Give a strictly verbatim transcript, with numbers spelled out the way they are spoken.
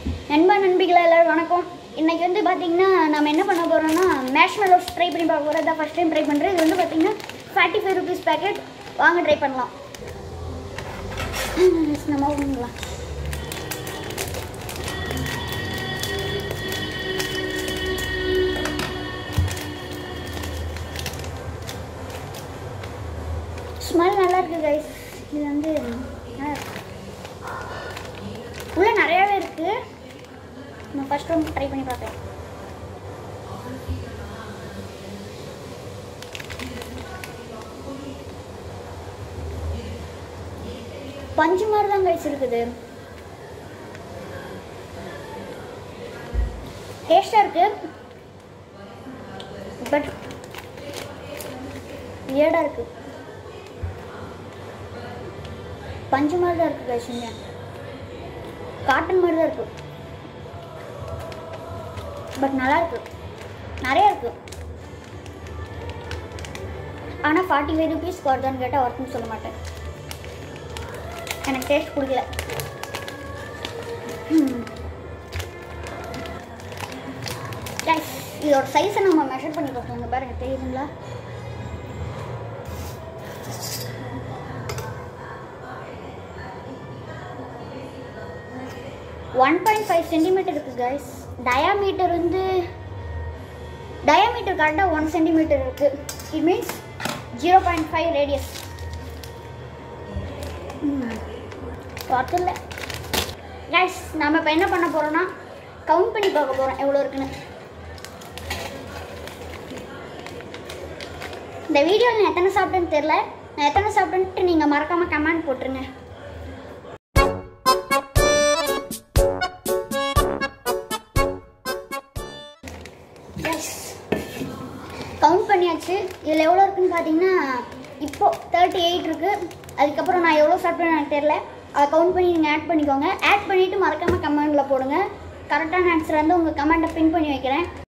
நண்பா நண்பிகளா எல்லாரும் வணக்கம். இன்னைக்கு வந்து பாத்தீங்கன்னா நாம என்ன பண்ண போறோம்னா marshmallows ட்ரை பண்ணி பார்க்க போறோம். அத ஃபர்ஸ்ட் டைம் ட்ரை பண்றேன். இது வந்து பாத்தீங்கன்னா forty-five rupees பாக்கெட். வாங்க ட்ரை பண்ணலாம். நம்ம ஓபன்லாம். ஸ்மெல் நல்லா இருக்கு गाइस. இது வந்து உள்ள நிறையவே இருக்கு. நான் ஃபர்ஸ்ட் டைம் ட்ரை பண்ணி பார்க்கறேன். பஞ்சு மாதிரி தான் गाइस இருக்குது. டேஸ்டா இருக்கு. பட் வியர்டா இருக்கு. பஞ்சு மாதிரி தான் இருக்கு गाइस. இங்க காட்டன் மாதிரி தான் இருக்கு. பட் நல்லா இருக்கு. நிறைய இருக்கு. ஆனா forty-five rupees வருதான்னு கேட்டா ஒர்த்னு சொல்ல மாட்டேன். எனக்கு டேஸ்ட் பிடிக்கல. गाइस இதோட சைஸை நம்ம மெஷர் பண்ணி பார்ப்போம். பாருங்க தெரியுதுங்களா? one point five சென்டிமீட்டர் இருக்கு गाइस. டயாமீட்டர் வந்து டயாமீட்டர் கரெக்டாக ஒன் சென்டிமீட்டர் இருக்கு. It means zero point five radius. பார்த்துல गाइस நம்ம இப்போ என்ன பண்ண போறோம்னா கவுண்ட் பண்ணி பார்க்க போறோம் எவ்வளோ இருக்குன்னு. இந்த வீடியோவில் நான் எத்தனை சாப்பிட்டேன்னு தெரியல. நான் எத்தனை சாப்பிட்டேன்ட்டு நீங்கள் மறக்காமல் கமெண்ட் போட்டுருங்க. கவுண்ட் பண்ணியாச்சு. இதில் எவ்வளோ இருக்குன்னு பார்த்தீங்கன்னா இப்போது தேர்ட்டி எயிட் இருக்குது. அதுக்கப்புறம் நான் எவ்வளோ சாப்பிட்டேன்னு எனக்கு தெரியல. அதை கவுண்ட் பண்ணி நீங்கள் ஆட் பண்ணிக்கோங்க. ஆட் பண்ணிவிட்டு மறக்காமல் கமெண்டில் போடுங்க. கரெக்டான ஆன்சர் வந்து உங்கள் கமெண்ட்டை பின் பண்ணி வைக்கிறேன்.